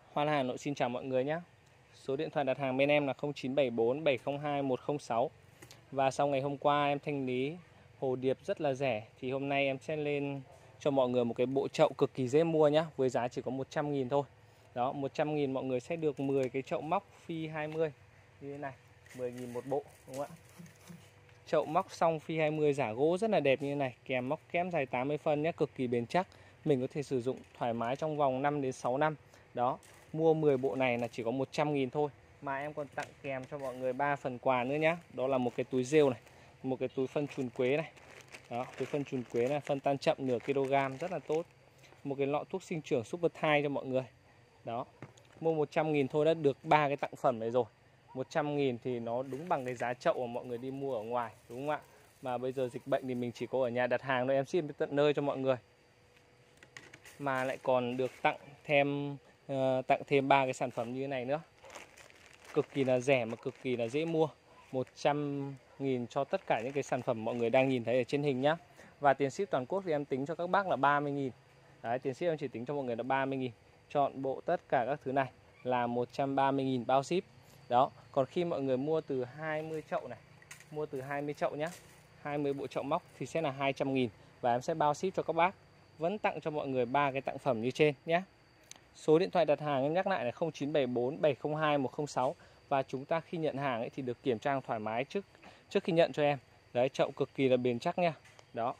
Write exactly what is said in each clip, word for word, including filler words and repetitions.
Hoa Lan Hà Nội xin chào mọi người nhé. Số điện thoại đặt hàng bên em là không chín bảy bốn bảy không hai một không sáu. Và sau ngày hôm qua em thanh lý hồ điệp rất là rẻ, thì hôm nay em sẽ lên cho mọi người một cái bộ chậu cực kỳ dễ mua nhá, với giá chỉ có một trăm nghìn thôi. Đó, một trăm nghìn mọi người sẽ được mười cái chậu móc phi hai mươi như thế này, mười nghìn một bộ, đúng không ạ? Chậu móc xong phi hai mươi giả gỗ rất là đẹp như thế này, kèm móc kẽm dài tám mươi phân nhé, cực kỳ bền chắc. Mình có thể sử dụng thoải mái trong vòng năm đến sáu năm. Đó, mua mười bộ này là chỉ có một trăm nghìn thôi. Mà em còn tặng kèm cho mọi người ba phần quà nữa nhá. Đó là một cái túi rêu này, một cái túi phân chùn quế này. Đó, túi phân chùn quế này, phân tan chậm nửa kg rất là tốt. Một cái lọ thuốc sinh trưởng Super Thai cho mọi người. Đó, mua một trăm nghìn thôi đã được ba cái tặng phẩm này rồi. một trăm nghìn thì nó đúng bằng cái giá chậu mà mọi người đi mua ở ngoài, đúng không ạ? Mà bây giờ dịch bệnh thì mình chỉ có ở nhà đặt hàng thôi, em ship đến tận nơi cho mọi người. Mà lại còn được tặng thêm uh, tặng thêm ba cái sản phẩm như thế này nữa. Cực kỳ là rẻ mà cực kỳ là dễ mua. một trăm nghìn cho tất cả những cái sản phẩm mọi người đang nhìn thấy ở trên hình nhá. Và tiền ship toàn quốc thì em tính cho các bác là ba mươi nghìn. Đấy, tiền ship em chỉ tính cho mọi người là ba mươi nghìn. Chọn bộ tất cả các thứ này là một trăm ba mươi nghìn bao ship. Đó, còn khi mọi người mua từ hai mươi chậu này, mua từ hai mươi chậu nhá, hai mươi bộ chậu móc thì sẽ là hai trăm nghìn. Và em sẽ bao ship cho các bác. Vẫn tặng cho mọi người ba cái tặng phẩm như trên nhé. Số điện thoại đặt hàng em nhắc lại là không chín bảy bốn bảy không hai một không sáu. Và chúng ta khi nhận hàng ấy thì được kiểm tra thoải mái trước trước khi nhận cho em. Đấy, chậu cực kỳ là bền chắc nha. Đó.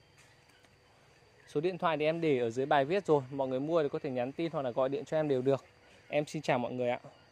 Số điện thoại thì em để ở dưới bài viết rồi. Mọi người mua thì có thể nhắn tin hoặc là gọi điện cho em đều được. Em xin chào mọi người ạ.